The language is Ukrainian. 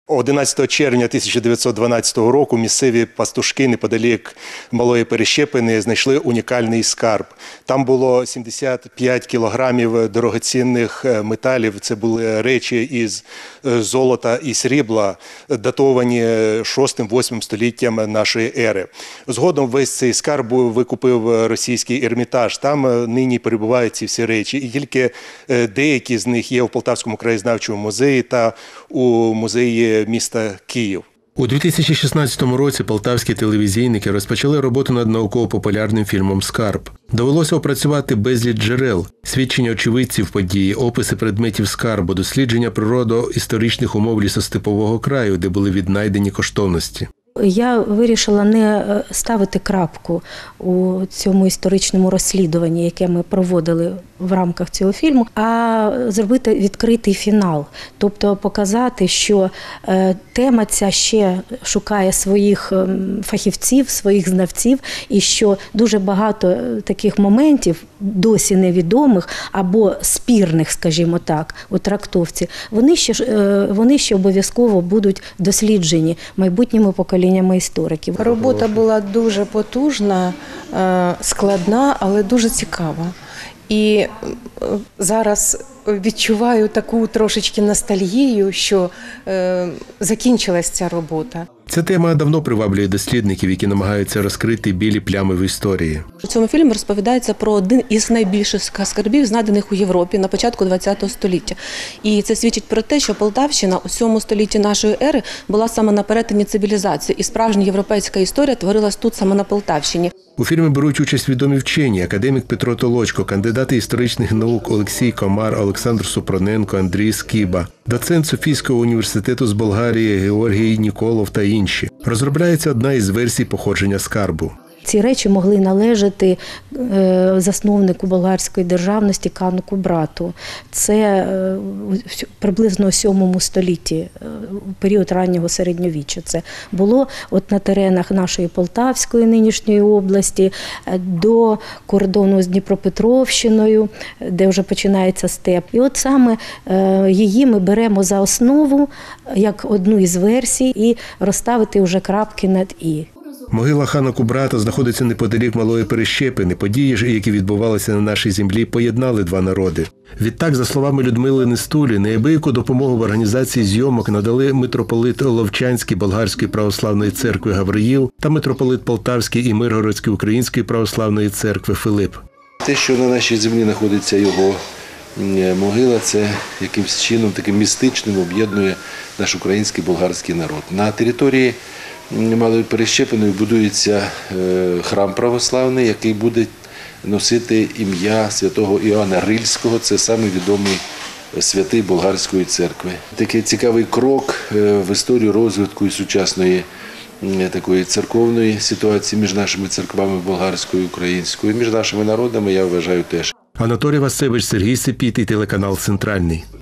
11 червня 1912 року місцеві пастушки неподалік Малої Перещепини знайшли унікальний скарб. Там було 75 кілограмів дорогоцінних металів. Це були речі із золота і срібла, датовані 6-8 століттям нашої ери. Згодом весь цей скарб викупив російський Ермітаж. Там нині перебувають ці всі речі. І тільки деякі з них є у Полтавському краєзнавчому музеї та у музеї міста Київ. У 2016 році полтавські телевізійники розпочали роботу над науково-популярним фільмом «Скарб». Довелося опрацювати безліч джерел, свідчення очевидців події, описи предметів скарбу, дослідження природо-історичних умов лісостепового краю, де були віднайдені коштовності. Я вирішила не ставити крапку у цьому історичному розслідуванні, яке ми проводили в рамках цього фільму, а зробити відкритий фінал. Тобто показати, що тема ця ще шукає своїх фахівців, своїх знавців, і що дуже багато таких моментів, досі невідомих або спірних, скажімо так, у трактовці, вони ще обов'язково будуть досліджені майбутніми поколіннями істориків. Робота була дуже потужна, складна, але дуже цікава. І зараз відчуваю таку трошечки ностальгію, що закінчилась ця робота. Ця тема давно приваблює дослідників, які намагаються розкрити білі плями в історії. У цьому фільмі розповідається про один із найбільших скарбів, знайдених у Європі на початку ХХ століття. І це свідчить про те, що Полтавщина у 7 столітті нашої ери була саме на перетині цивілізації. І справжня європейська історія творилась тут, саме на Полтавщині. У фільмі беруть участь відомі вчені, академік Петро Толочко, кандидати історичних наук Олексій Комар, Олександр Супроненко, Андрій Скиба, доцент Софійського університету з Болгарії Георгій Ніколов та інші. Розробляється одна із версій походження скарбу. Ці речі могли належати засновнику болгарської державності Кану Кубрату. Це приблизно у 7 столітті, у період раннього середньовіччя. Це було на теренах нашої Полтавської нинішньої області, до кордону з Дніпропетровщиною, де вже починається степ. І от саме її ми беремо за основу, як одну із версій, і розставити вже крапки над «і». Могила хана Кубрата знаходиться неподалік Малої Перещепини. Події ж, які відбувалися на нашій землі, поєднали два народи. Відтак, за словами Людмили Нестулі, неабияку допомогу в організації зйомок надали митрополит Ловчанський Болгарської православної церкви Гавриїл та митрополит Полтавський і Миргородської Української православної церкви Филип. Те, що на нашій землі знаходиться його могила, це якимось чином таким містичним об'єднує наш український болгарський народ. На території Малої Перещепиної будується храм православний, який буде носити ім'я святого Іоанна Рильського, це самий відомий святий болгарської церкви. Такий цікавий крок в історію розвитку і сучасної такої церковної ситуації між нашими церквами болгарською і українською, між нашими народами, я вважаю, теж. Анатолій Васевич, Сергій Сипітий, телеканал «Центральний».